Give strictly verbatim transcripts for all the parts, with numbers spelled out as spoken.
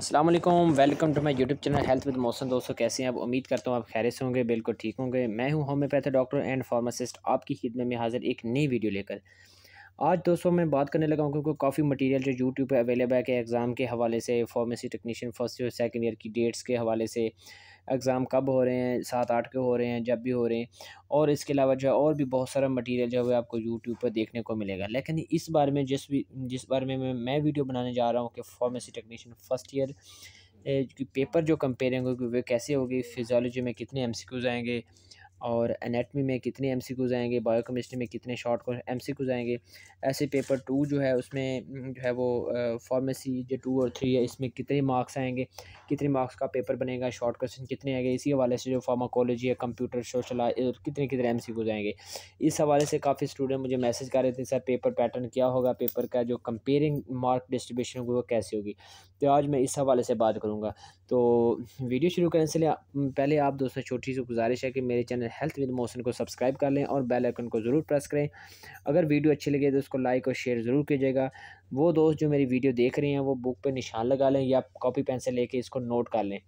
अस्सलाम वालेकुम, welcome to my YouTube channel health with Mohsin. दोस्तों कैसे हैं आप? उम्मीद करता हूँ आप खैरियत से होंगे, बिल्कुल ठीक होंगे। मैं हूँ होम्योपैथ डॉक्टर एंड फार्मासिस्ट, आपकी खिदमत में हाजिर एक नई वीडियो लेकर। आज दोस्तों मैं बात करने लगा हूँ क्योंकि काफ़ी मटेरियल जो यूट्यूब पे अवेलेबल है कि एग्ज़ाम के हवाले से, pharmacy technician first year second year की डेट्स के हवाले से, एग्ज़ाम कब हो रहे हैं, सात आठ के हो रहे हैं, जब भी हो रहे हैं। और इसके अलावा जो है और भी बहुत सारा मटेरियल जो है आपको यूट्यूब पर देखने को मिलेगा। लेकिन इस बारे में जिस भी जिस बारे में मैं मैं वीडियो बनाने जा रहा हूँ कि फार्मेसी टेक्नीशियन फर्स्ट ईयर ए, कि पेपर जो कंपेयरिंग होगी वो कैसे होगी, फिजियोलॉजी में कितने एमसीक्यूज़ आएँगे और एनाटॉमी में कितने एमसीक्यूज़ आएँगे, बायोकेमिस्ट्री में कितने शॉर्ट को एमसीक्यूज़ आएँगे। ऐसे पेपर टू जो है उसमें उम, जो है वो अ, फार्मेसी जो टू और थ्री है इसमें कितने मार्क्स आएँगे, कितने मार्क्स का पेपर बनेगा, शॉर्ट क्वेश्चन कितने आएँगे। इसी हवाले से जो फार्माकोलॉजी है, कंप्यूटर, सोशल और कितने-कितने एमसीक्यूज़ आएँगे। इस हवाले से काफ़ी स्टूडेंट मुझे मैसेज कर रहे थे, सर पेपर पैटर्न क्या होगा, पेपर का जो कंपेयरिंग मार्क डिस्ट्रीब्यूशन होगी वो कैसे होगी। तो आज मैं इस हवाले से बात करूँगा। तो वीडियो शुरू करने से लिए पहले आप दोस्तों छोटी सी गुजारिश है कि मेरे चैनल हेल्थ विद मोहसिन को सब्सक्राइब कर लें और बेल आइकन को ज़रूर प्रेस करें। अगर वीडियो अच्छी लगे तो उसको लाइक और शेयर ज़रूर कीजिएगा। वो दोस्त जो मेरी वीडियो देख रहे हैं वो बुक पे निशान लगा लें या कॉपी पेन से लेके इसको नोट कर लें।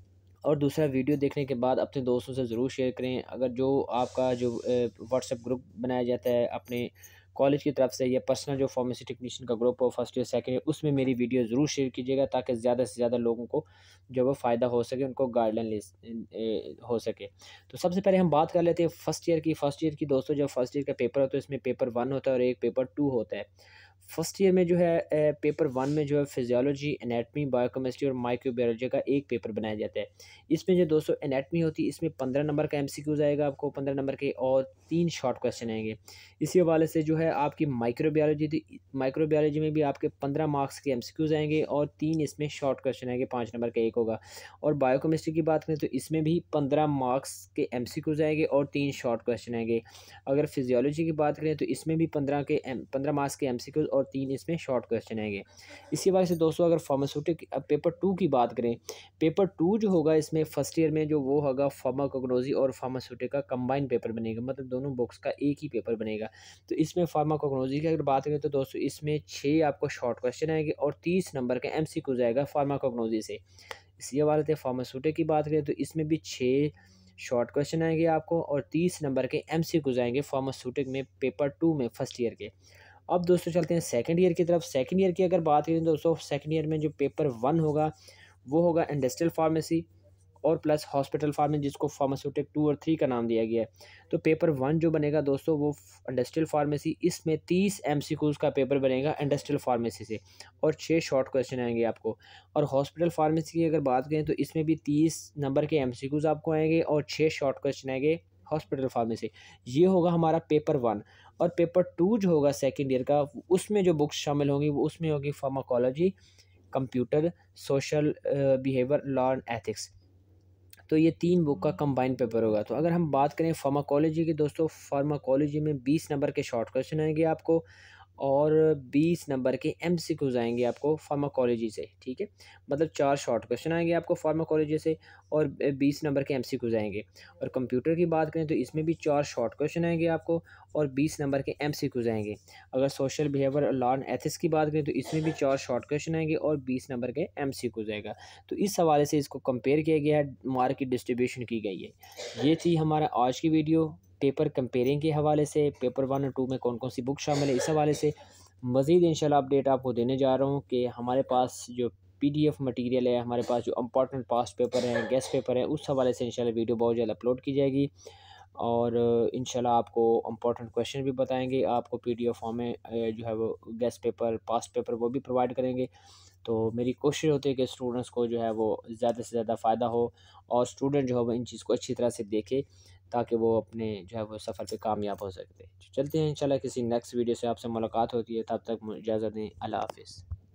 और दूसरा, वीडियो देखने के बाद अपने दोस्तों से ज़रूर शेयर करें। अगर जो आपका जो व्हाट्सएप ग्रुप बनाया जाता है अपने कॉलेज की तरफ से या पर्सनल जो फार्मेसी टेक्नीशियन का ग्रुप हो फर्स्ट ईयर सेकंड ईयर, उसमें मेरी वीडियो ज़रूर शेयर कीजिएगा ताकि ज़्यादा से ज़्यादा लोगों को जो वो फ़ायदा हो सके, उनको गाइडलाइन ले ए, हो सके। तो सबसे पहले हम बात कर लेते हैं फर्स्ट ईयर की। फर्स्ट ईयर की दोस्तों, जब फर्स्ट ईयर का पेपर होता है इसमें पेपर वन होता है और एक पेपर टू होता है। फर्स्ट ईयर में जो है अ, पेपर वन में जो है फिजियोलॉजी, एनाटमी, बायोकेमिस्ट्री और माइक्रोबायोलॉजी का एक पेपर बनाया जाता है। इसमें जो दोस्तों एनाटमी होती है इसमें पंद्रह नंबर का एमसीक्यूज़ आएगा आपको, पंद्रह नंबर के, और तीन शॉर्ट क्वेश्चन आएंगे। इसी हवाले से जो है आपकी माइक्रोबायोलॉजी थी, माइक्रोबायोलॉजी में भी आपके पंद्रह मार्क्स के एमसीक्यूज़ आएंगे और तीन इसमें शॉर्ट क्वेश्चन आएंगे, पाँच नंबर का एक होगा। और बायोकेमिस्ट्री की बात करें तो इसमें भी पंद्रह मार्क्स के एमसीक्यूज़ आएंगे और तीन शॉर्ट क्वेश्चन आएंगे। अगर फिजियोलॉजी की बात करें तो इसमें भी पंद्रह के एम पंद्रह मार्क्स के एमसीक्यूज़ और तीन इसमें शॉर्ट क्वेश्चन आएंगे। इसी वजह से दोस्तों अगर फार्मास्यूटिक अब पेपर टू की बात करें, पेपर टू जो होगा इसमें फर्स्ट ईयर में जो वो होगा फार्माकोग्नोसी और फार्मास्यूटिक का कंबाइन पेपर बनेगा, मतलब दोनों बुक्स का एक ही पेपर बनेगा। तो इसमें फार्माकोग्नोसी की अगर बात करें तो दोस्तों इसमें छः आपको शॉर्ट क्वेश्चन आएंगे और तीस नंबर का एमसीक्यूज़ आएगा फार्माकोग्नोसी से। इसी हवाले से फार्मास्यूटिक की बात करें तो इसमें भी छः शॉर्ट क्वेश्चन आएंगे आपको और तीस नंबर के एमसीक्यूज़ आएंगे फार्मास्यूटिक में पेपर टू में फर्स्ट ईयर के। अब दोस्तों चलते हैं सेकंड ईयर की तरफ। सेकंड ईयर की अगर बात करें तो दोस्तों सेकंड ईयर में जो पेपर वन होगा वो होगा इंडस्ट्रियल फार्मेसी और प्लस हॉस्पिटल फार्मेसी, जिसको फार्मास्यूटिक टू और थ्री का नाम दिया गया है। तो पेपर वन जो बनेगा दोस्तों वो इंडस्ट्रियल फार्मेसी, इसमें तीस एमसीक्यूज़ का पेपर बनेगा इंडस्ट्रियल फार्मेसी से और छः शॉर्ट क्वेश्चन आएंगे आपको। और हॉस्पिटल फार्मेसी की अगर बात करें तो इसमें भी तीस नंबर के एमसीक्यूज़ आपको आएंगे और छः शॉर्ट क्वेश्चन आएंगे हॉस्पिटल फार्मेसी। ये होगा हमारा पेपर वन। और पेपर टू जो होगा सेकेंड ईयर का, उसमें जो बुक्स शामिल होंगी वो उसमें होगी pharmacology, computer, social behaviour, law and ethics. तो ये तीन बुक का कंबाइन पेपर होगा। तो अगर हम बात करें फार्माकोलॉजी की दोस्तों, फार्माकोलॉजी में बीस नंबर के शॉर्ट क्वेश्चन आएंगे आपको और बीस नंबर के एमसीक्यूज़ आएंगे आपको फार्माकोलॉजी से, ठीक है। मतलब चार शॉर्ट क्वेश्चन आएंगे आपको फार्माकोलॉजी से और बीस नंबर के एमसीक्यूज़ आएंगे। और कंप्यूटर की बात करें तो इसमें भी चार शॉर्ट क्वेश्चन आएंगे आपको और बीस नंबर के एमसीक्यूज़ आएंगे। अगर social behaviour, law and ethics की बात करें तो इसमें भी चार शॉर्ट क्वेश्चन आएंगे और बीस नंबर के एमसीक्यूज़ आएगा। तो इस हवाले से इसको कंपेयर किया गया है, मार्क की डिस्ट्रीब्यूशन की गई है। ये थी हमारा आज की वीडियो पेपर कंपेयरिंग के हवाले से, पेपर वन और टू में कौन कौन सी बुक शामिल है इस हवाले से। मज़ीद इंशाल्लाह अपडेट आपको देने जा रहा हूँ कि हमारे पास जो पीडीएफ मटेरियल है, हमारे पास जो इम्पोर्टेंट पास्ट पेपर हैं, गेस्ट पेपर है, उस हवाले से इंशाल्लाह वीडियो बहुत जल्द अपलोड की जाएगी। और इंशाल्लाह आपको इम्पोर्टेंट क्वेश्चन भी बताएंगे, आपको पीडीएफ फॉर्म में अ, जो है वो गेस्ट पेपर, पास्ट पेपर वो भी प्रोवाइड करेंगे। तो मेरी कोशिश होती है कि स्टूडेंट्स को जो है वो ज़्यादा से ज़्यादा फ़ायदा हो और स्टूडेंट जो है वो इन चीज़ को अच्छी तरह से देखे ताकि वो अपने जो है वो सफ़र पे कामयाब हो सकते हैं। चलते हैं इंशाल्लाह किसी नेक्स्ट वीडियो से आपसे मुलाकात होती है, तब तक इजाज़त दें। अल्लाह हाफ़िज़।